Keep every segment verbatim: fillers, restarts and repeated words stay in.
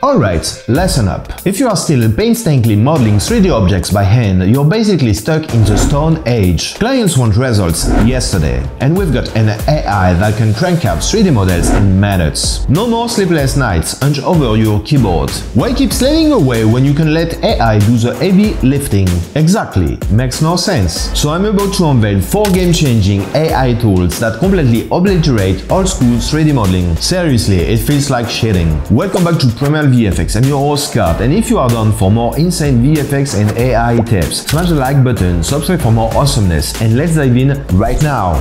Alright, lesson up. If you are still painstakingly modeling three D objects by hand, you're basically stuck in the Stone Age. Clients want results yesterday, and we've got an A I that can crank out three D models in minutes. No more sleepless nights hunched over your keyboard. Why keep slaving away when you can let A I do the heavy lifting? Exactly, makes no sense. So I'm about to unveil four game-changing A I tools that completely obliterate old-school three D modeling. Seriously, it feels like cheating. Welcome back to Primal V F X. I'm your host Scott, and if you are down for more insane V F X and A I tips, smash the like button, subscribe for more awesomeness, and let's dive in right now.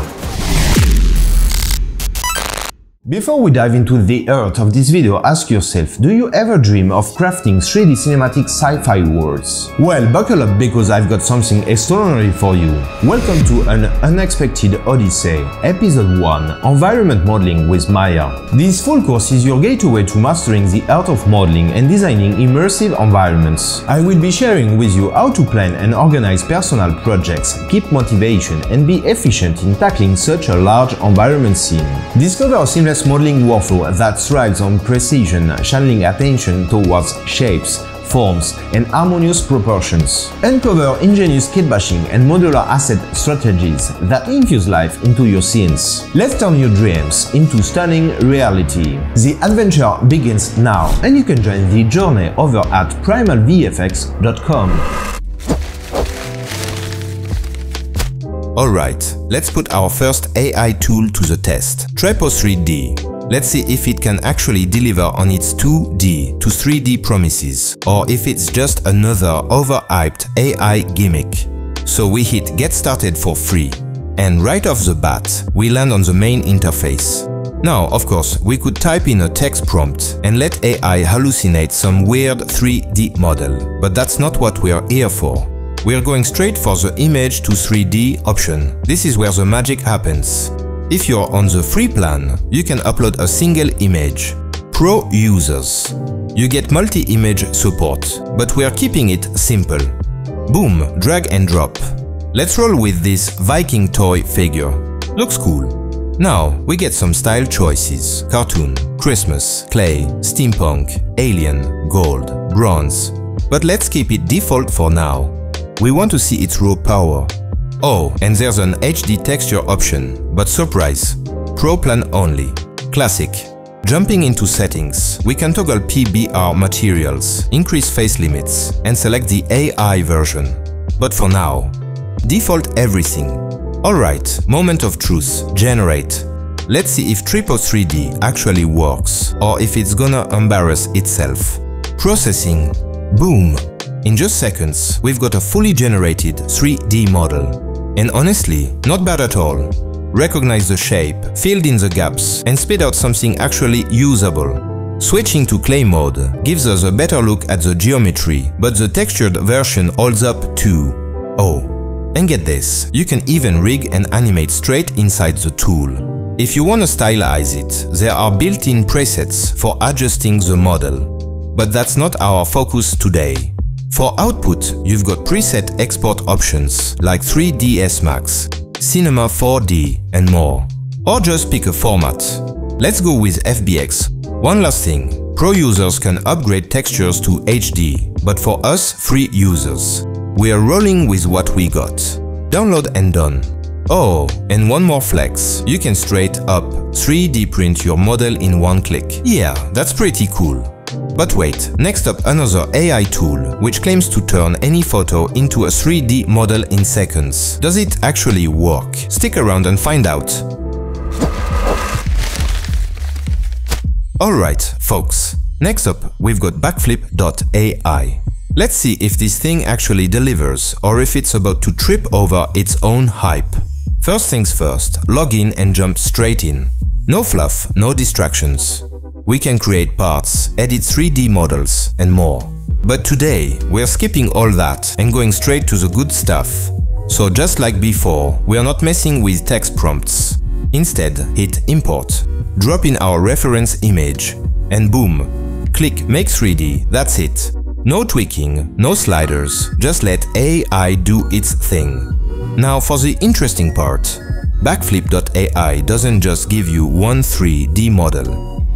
Before we dive into the heart of this video, ask yourself, do you ever dream of crafting three D cinematic sci-fi worlds? Well, buckle up because I've got something extraordinary for you. Welcome to an unexpected odyssey, Episode one, Environment Modeling with Maya. This full course is your gateway to mastering the art of modeling and designing immersive environments. I will be sharing with you how to plan and organize personal projects, keep motivation, and be efficient in tackling such a large environment scene. Discover a seamless modeling workflow that thrives on precision, channeling attention towards shapes, forms, and harmonious proportions. Uncover ingenious kit bashing and modular asset strategies that infuse life into your scenes. Let's turn your dreams into stunning reality. The adventure begins now, and you can join the journey over at primal v f x dot com. Alright, let's put our first A I tool to the test, Trepo three D. Let's see if it can actually deliver on its two D to three D promises, or if it's just another overhyped A I gimmick. So we hit Get Started for free, and right off the bat, we land on the main interface. Now, of course, we could type in a text prompt and let A I hallucinate some weird three D model, but that's not what we're here for. We're going straight for the image to three D option. This is where the magic happens. If you're on the free plan, you can upload a single image. Pro users, you get multi-image support, but we're keeping it simple. Boom, drag and drop. Let's roll with this Viking toy figure. Looks cool. Now we get some style choices: cartoon, Christmas, clay, steampunk, alien, gold, bronze. But let's keep it default for now. We want to see its raw power. Oh, and there's an H D texture option, but surprise, Pro plan only. Classic. Jumping into settings, we can toggle P B R materials, increase face limits, and select the A I version. But for now, default everything. Alright, moment of truth, generate. Let's see if Trepo three D actually works, or if it's gonna embarrass itself. Processing. Boom. In just seconds, we've got a fully generated three D model. And honestly, not bad at all. Recognize the shape, filled in the gaps, and spit out something actually usable. Switching to clay mode gives us a better look at the geometry, but the textured version holds up too. Oh, and get this, you can even rig and animate straight inside the tool. If you want to stylize it, there are built-in presets for adjusting the model. But that's not our focus today. For output, you've got preset export options like three D S Max, Cinema four D, and more. Or just pick a format. Let's go with F B X. One last thing, pro users can upgrade textures to H D, but for us free users, we are rolling with what we got. Download and done. Oh, and one more flex, you can straight up three D print your model in one click. Yeah, that's pretty cool. But wait, next up another A I tool, which claims to turn any photo into a three D model in seconds. Does it actually work? Stick around and find out. Alright, folks. Next up, we've got Backflip dot A I. Let's see if this thing actually delivers, or if it's about to trip over its own hype. First things first, log in and jump straight in. No fluff, no distractions. We can create parts, edit three D models, and more. But today, we're skipping all that and going straight to the good stuff. So just like before, we're not messing with text prompts. Instead, hit Import, drop in our reference image, and boom, click Make three D, that's it. No tweaking, no sliders, just let A I do its thing. Now for the interesting part. Backflip dot A I doesn't just give you one three D model.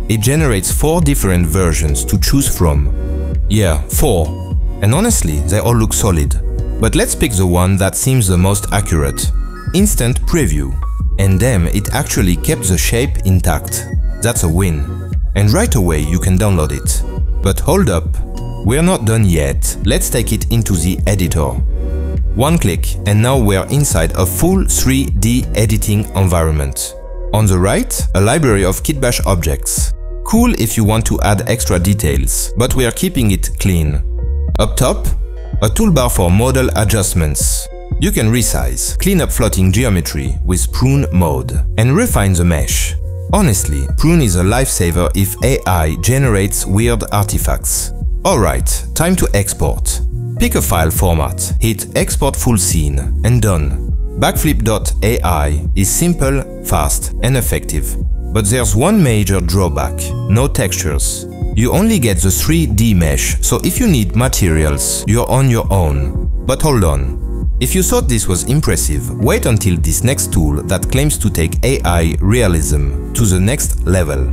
it generates four different versions to choose from. Yeah, four. And honestly, they all look solid. But let's pick the one that seems the most accurate. Instant Preview. And damn, it actually kept the shape intact. That's a win. And right away you can download it. But hold up, we're not done yet. Let's take it into the editor. One click and now we're inside a full three D editing environment. On the right, a library of Kitbash objects. Cool if you want to add extra details, but we are keeping it clean. Up top, a toolbar for model adjustments. You can resize, clean up floating geometry with Prune mode, and refine the mesh. Honestly, Prune is a lifesaver if A I generates weird artifacts. Alright, time to export. Pick a file format, hit Export Full Scene, and done. Backflip dot A I is simple, fast, and effective. But there's one major drawback: no textures. You only get the three D mesh, so if you need materials, you're on your own. But hold on. If you thought this was impressive, wait until this next tool that claims to take A I realism to the next level.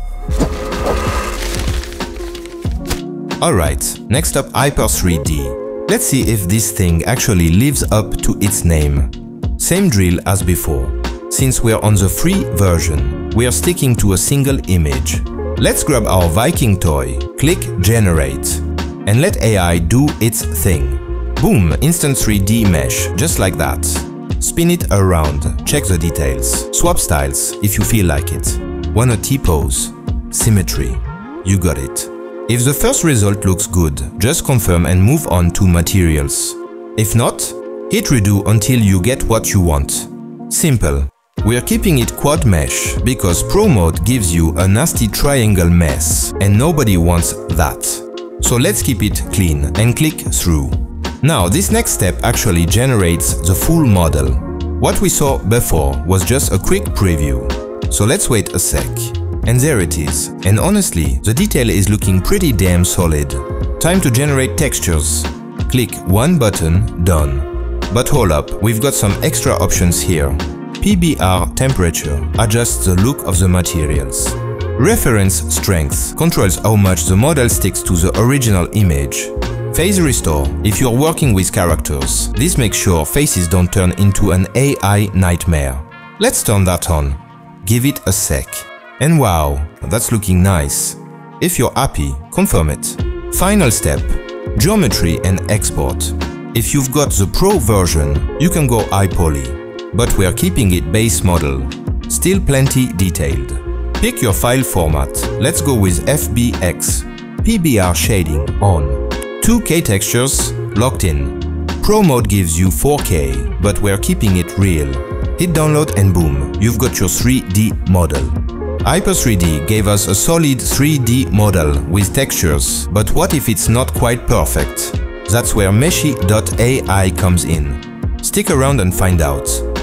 Alright, next up Hyper three D. Let's see if this thing actually lives up to its name. Same drill as before. Since we're on the free version, we are sticking to a single image. Let's grab our Viking toy, click Generate, and let A I do its thing. Boom, instant three D mesh, just like that. Spin it around, check the details, swap styles if you feel like it. Want a T-pose? Symmetry. You got it. If the first result looks good, just confirm and move on to materials. If not, hit redo until you get what you want. Simple. We're keeping it quad mesh because Pro mode gives you a nasty triangle mess and nobody wants that. So let's keep it clean and click through. Now this next step actually generates the full model. What we saw before was just a quick preview. So let's wait a sec. And there it is. And honestly, the detail is looking pretty damn solid. Time to generate textures. Click one button, done. But hold up, we've got some extra options here. P B R temperature adjusts the look of the materials. Reference strength controls how much the model sticks to the original image. Phase restore, if you're working with characters, this makes sure faces don't turn into an A I nightmare. Let's turn that on. Give it a sec. And wow, that's looking nice. If you're happy, confirm it. Final step, geometry and export. If you've got the Pro version, you can go high poly, but we're keeping it base model. Still plenty detailed. Pick your file format. Let's go with F B X. P B R shading on. two K textures locked in. Pro mode gives you four K, but we're keeping it real. Hit download and boom, you've got your three D model. Hyper three D gave us a solid three D model with textures, but what if it's not quite perfect? That's where Meshy dot A I comes in. Stick around and find out.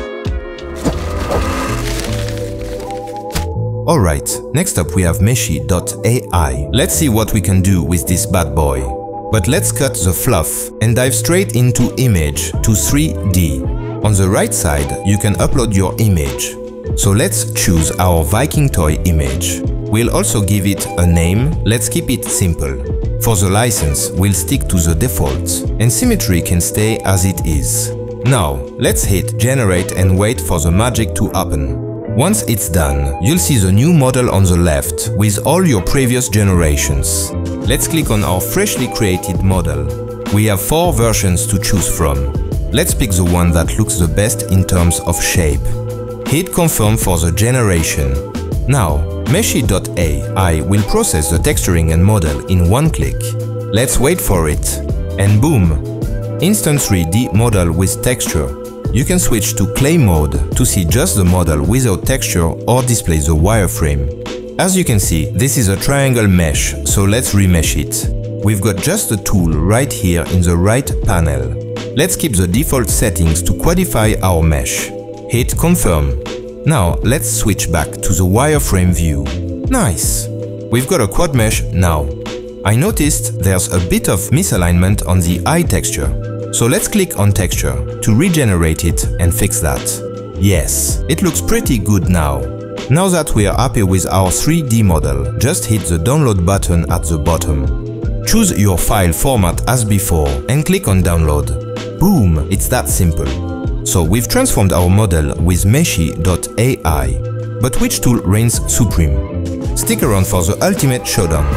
Alright, next up we have Meshy dot A I. Let's see what we can do with this bad boy. But let's cut the fluff and dive straight into image to three D. On the right side, you can upload your image. So let's choose our Viking toy image. We'll also give it a name. Let's keep it simple. For the license, we'll stick to the default, and symmetry can stay as it is. Now, let's hit generate and wait for the magic to happen. Once it's done, you'll see the new model on the left with all your previous generations. Let's click on our freshly created model. We have four versions to choose from. Let's pick the one that looks the best in terms of shape. Hit confirm for the generation. Now, Meshy dot A I will process the texturing and model in one click. Let's wait for it. And boom! Instant three D model with texture. You can switch to clay mode to see just the model without texture or display the wireframe. As you can see, this is a triangle mesh, so let's remesh it. We've got just the tool right here in the right panel. Let's keep the default settings to quadify our mesh. Hit confirm. Now let's switch back to the wireframe view. Nice! We've got a quad mesh now. I noticed there's a bit of misalignment on the eye texture. So let's click on texture to regenerate it and fix that. Yes, it looks pretty good now. Now that we are happy with our three D model, just hit the download button at the bottom. Choose your file format as before and click on download. Boom, it's that simple. So we've transformed our model with Meshy dot A I. But which tool reigns supreme? Stick around for the ultimate showdown.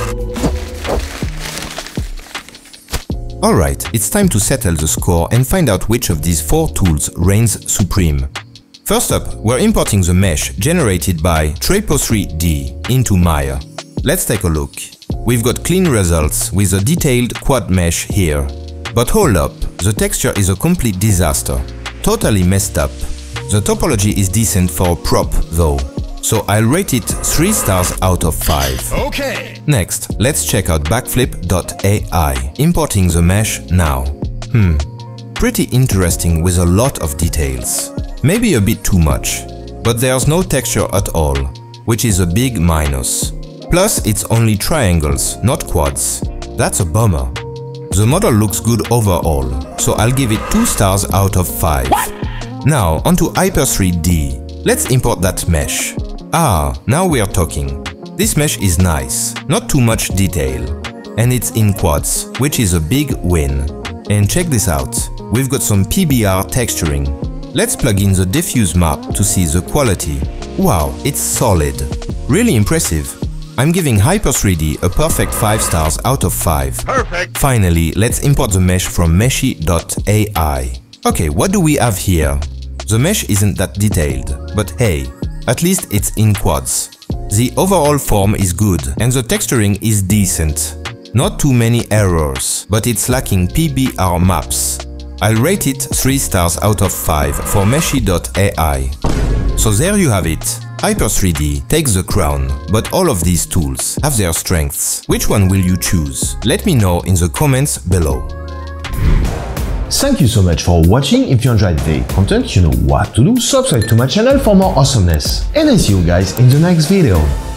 Alright, it's time to settle the score and find out which of these four tools reigns supreme. First up, we're importing the mesh generated by Trapo three D into Maya. Let's take a look. We've got clean results with a detailed quad mesh here. But hold up, the texture is a complete disaster. Totally messed up. The topology is decent for a prop though, so I'll rate it three stars out of five. Okay. Next, let's check out Backflip dot A I, importing the mesh now. Hmm, pretty interesting with a lot of details. Maybe a bit too much, but there's no texture at all, which is a big minus. Plus, it's only triangles, not quads. That's a bummer. The model looks good overall, so I'll give it two stars out of five. What? Now, onto Hyper three D. Let's import that mesh. Ah, now we're talking. This mesh is nice, not too much detail. And it's in quads, which is a big win. And check this out, we've got some P B R texturing. Let's plug in the diffuse map to see the quality. Wow, it's solid. Really impressive. I'm giving Hyper three D a perfect five stars out of five. Perfect. Finally, let's import the mesh from Meshy dot A I. Okay, what do we have here? The mesh isn't that detailed, but hey, at least it's in quads. The overall form is good and the texturing is decent. Not too many errors, but it's lacking P B R maps. I'll rate it three stars out of five for Meshy dot A I. So there you have it. Hyper three D takes the crown, but all of these tools have their strengths. Which one will you choose? Let me know in the comments below. Thank you so much for watching. If you enjoyed the content, you know what to do. Subscribe to my channel for more awesomeness. And I see you guys in the next video.